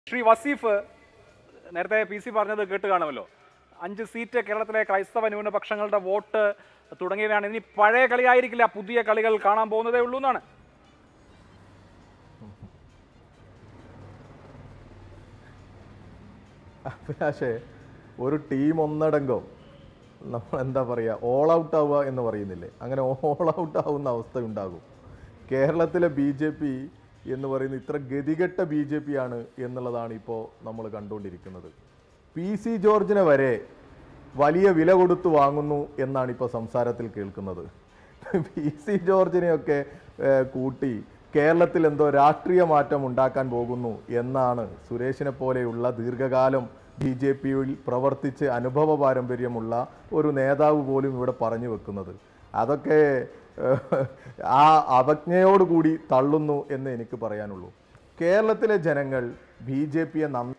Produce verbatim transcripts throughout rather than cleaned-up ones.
ശ്രീ വസീഫ് നേരത്തെ P C പറഞ്ഞത് കേട്ട് കാണുമല്ലോ. അഞ്ച് സീറ്റ് കേരളത്തിലെ ക്രൈസ്തവ ന്യൂനപക്ഷങ്ങളുടെ വോട്ട് തുടങ്ങിയവയാണ്. ഇനി പഴയ കളിയായിരിക്കില്ല, പുതിയ കളികൾ കാണാൻ പോകുന്നതേ ഉള്ളൂ എന്നാണ്. അഭിലാഷേ, ഒരു ടീം ഒന്നടങ്കം നമ്മൾ എന്താ പറയുക, ഓൾ ഔട്ട് ആവുക എന്ന് പറയുന്നില്ലേ, അങ്ങനെ ഓൾ ഔട്ട് ആവുന്ന അവസ്ഥ ഉണ്ടാകും. കേരളത്തിലെ ബി ജെ പി എന്ന് പറയുന്നത് ഇത്ര ഗതികെട്ട ബി ജെ പി ആണ് എന്നുള്ളതാണ് ഇപ്പോൾ നമ്മൾ കണ്ടുകൊണ്ടിരിക്കുന്നത്. പി സി ജോർജിനെ വരെ വലിയ വില കൊടുത്ത് വാങ്ങുന്നു എന്നാണ് ഇപ്പോൾ സംസാരത്തിൽ കേൾക്കുന്നത്. പി സി ജോർജിനെയൊക്കെ കൂട്ടി കേരളത്തിൽ എന്തോ രാഷ്ട്രീയ മാറ്റം ഉണ്ടാക്കാൻ പോകുന്നു എന്നാണ് സുരേഷിനെ പോലെയുള്ള ദീർഘകാലം ബി ജെ പിയിൽ പ്രവർത്തിച്ച് അനുഭവ പാരമ്പര്യമുള്ള ഒരു നേതാവ് പോലും ഇവിടെ പറഞ്ഞു വെക്കുന്നത്. അതൊക്കെ ആ അവജ്ഞയോടുകൂടി തള്ളുന്നു എന്ന് എനിക്ക് പറയാനുള്ളൂ. കേരളത്തിലെ ജനങ്ങൾ ബി ജെ പിയെ നന്ന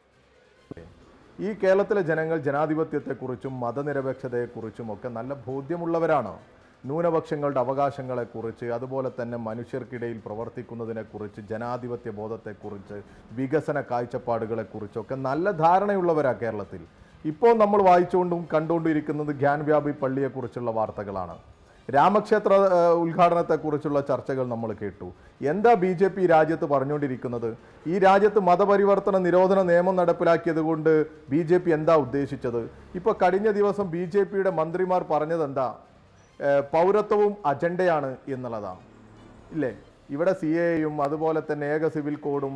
ഈ കേരളത്തിലെ ജനങ്ങൾ ജനാധിപത്യത്തെക്കുറിച്ചും മതനിരപേക്ഷതയെക്കുറിച്ചും ഒക്കെ നല്ല ബോധ്യമുള്ളവരാണ്. ന്യൂനപക്ഷങ്ങളുടെ അവകാശങ്ങളെക്കുറിച്ച്, അതുപോലെ തന്നെ മനുഷ്യർക്കിടയിൽ പ്രവർത്തിക്കുന്നതിനെക്കുറിച്ച്, ജനാധിപത്യ ബോധത്തെക്കുറിച്ച്, വികസന കാഴ്ചപ്പാടുകളെക്കുറിച്ചൊക്കെ നല്ല ധാരണയുള്ളവരാണ് കേരളത്തിൽ. ഇപ്പോൾ നമ്മൾ വായിച്ചുകൊണ്ടും കണ്ടുകൊണ്ടിരിക്കുന്നത് ഗ്യാൻവ്യാപി പള്ളിയെക്കുറിച്ചുള്ള വാർത്തകളാണ്. രാമക്ഷേത്ര ഉദ്ഘാടനത്തെക്കുറിച്ചുള്ള ചർച്ചകൾ നമ്മൾ കേട്ടു. എന്താ ബി ജെ പി രാജ്യത്ത് പറഞ്ഞുകൊണ്ടിരിക്കുന്നത്? ഈ രാജ്യത്ത് മതപരിവർത്തന നിരോധന നിയമം നടപ്പിലാക്കിയത് കൊണ്ട് ബി ജെ പി എന്താ ഉദ്ദേശിച്ചത്? ഇപ്പോൾ കഴിഞ്ഞ ദിവസം ബി ജെ പിയുടെ മന്ത്രിമാർ പറഞ്ഞത് എന്താ? പൗരത്വവും അജണ്ടയാണ് എന്നുള്ളതാണ്, ഇല്ലേ? ഇവിടെ സി എയും അതുപോലെ തന്നെ ഏക സിവിൽ കോഡും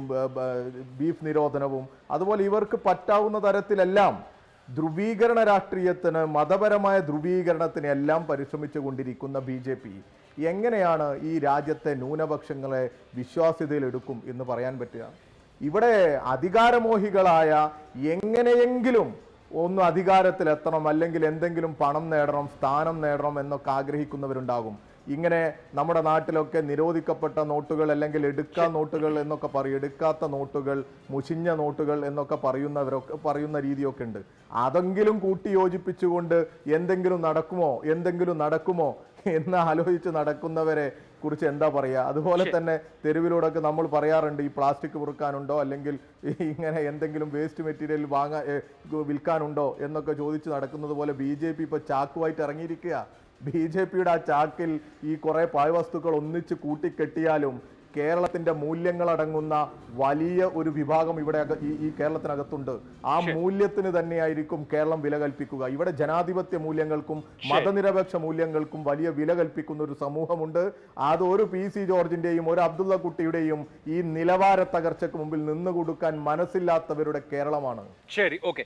ബീഫ് നിരോധനവും അതുപോലെ ഇവർക്ക് പറ്റാവുന്ന തരത്തിലെല്ലാം ധ്രുവീകരണ രാഷ്ട്രീയത്തിന്, മതപരമായ ധ്രുവീകരണത്തിന് എല്ലാം പരിശ്രമിച്ചു കൊണ്ടിരിക്കുന്ന ബി ജെ പി എങ്ങനെയാണ് ഈ രാജ്യത്തെ ന്യൂനപക്ഷങ്ങളെ വിശ്വാസ്യതയിലെടുക്കും എന്ന് പറയാൻ പറ്റുക? ഇവിടെ അധികാരമോഹികളായ, എങ്ങനെയെങ്കിലും ഒന്ന് അധികാരത്തിലെത്തണം, അല്ലെങ്കിൽ എന്തെങ്കിലും പണം നേടണം, സ്ഥാനം നേടണം എന്നൊക്കെ ആഗ്രഹിക്കുന്നവരുണ്ടാകും. ഇങ്ങനെ നമ്മുടെ നാട്ടിലൊക്കെ നിരോധിക്കപ്പെട്ട നോട്ടുകൾ, അല്ലെങ്കിൽ എടുക്കാൻ നോട്ടുകൾ എന്നൊക്കെ പറയും, എടുക്കാത്ത നോട്ടുകൾ, മുഷിഞ്ഞ നോട്ടുകൾ എന്നൊക്കെ പറയുന്നവരൊക്കെ പറയുന്ന രീതിയൊക്കെ ഉണ്ട്. അതെങ്കിലും കൂട്ടി യോജിപ്പിച്ചുകൊണ്ട് എന്തെങ്കിലും നടക്കുമോ എന്തെങ്കിലും നടക്കുമോ എന്ന് ആലോചിച്ച് നടക്കുന്നവരെ കുറിച്ച് എന്താ പറയുക? അതുപോലെ തന്നെ തെരുവിലൂടെയൊക്കെ നമ്മൾ പറയാറുണ്ട്, ഈ പ്ലാസ്റ്റിക് പൊറുക്കാനുണ്ടോ, അല്ലെങ്കിൽ ഇങ്ങനെ എന്തെങ്കിലും വേസ്റ്റ് മെറ്റീരിയൽ വാങ്ങാൻ വിൽക്കാനുണ്ടോ എന്നൊക്കെ ചോദിച്ച് നടക്കുന്നത് പോലെ ബി ജെ പി ഇപ്പോൾ ചാക്കുമായിട്ട് ഇറങ്ങിയിരിക്കുക. ബി ജെ പിയുടെ ആ ചാക്കിൽ ഈ കുറേ പാഴ്വസ്തുക്കൾ ഒന്നിച്ച് കൂട്ടിക്കെട്ടിയാലും കേരളത്തിന്റെ മൂല്യങ്ങളടങ്ങുന്ന വലിയ ഒരു വിഭാഗം ഇവിടെ ഈ ഈ കേരളത്തിനകത്തുണ്ട്. ആ മൂല്യത്തിന് തന്നെയായിരിക്കും കേരളം വില കൽപ്പിക്കുക. ഇവിടെ ജനാധിപത്യ മൂല്യങ്ങൾക്കും മതനിരപേക്ഷ മൂല്യങ്ങൾക്കും വലിയ വില കൽപ്പിക്കുന്ന ഒരു സമൂഹമുണ്ട്. അത് ഒരു പി സി ജോർജിന്റെയും ഒരു അബ്ദുള്ള കുട്ടിയുടെയും ഈ നിലവാര തകർച്ചയ്ക്ക് മുമ്പിൽ നിന്നു കൊടുക്കാൻ മനസ്സില്ലാത്തവരുടെ കേരളമാണ്. ശരി, ഓക്കെ.